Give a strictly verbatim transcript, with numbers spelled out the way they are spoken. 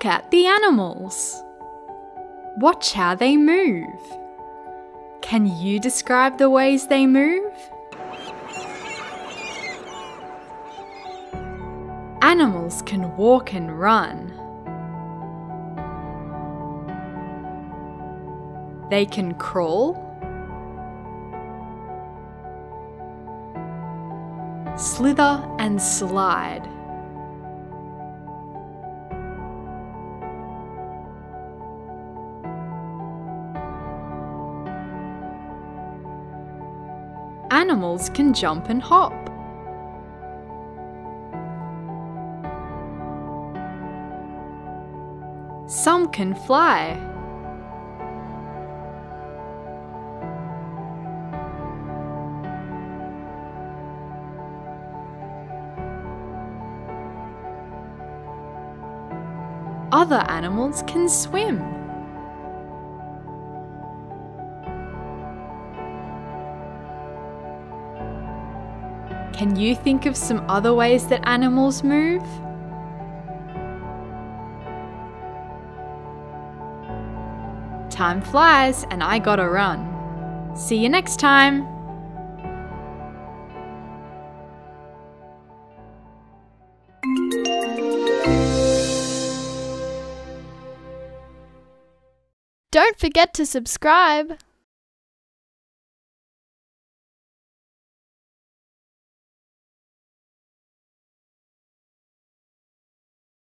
Look at the animals. Watch how they move. Can you describe the ways they move? Animals can walk and run. They can crawl, slither and slide. Animals can jump and hop. Some can fly. Other animals can swim. Can you think of some other ways that animals move? Time flies and I gotta run. See you next time! Don't forget to subscribe!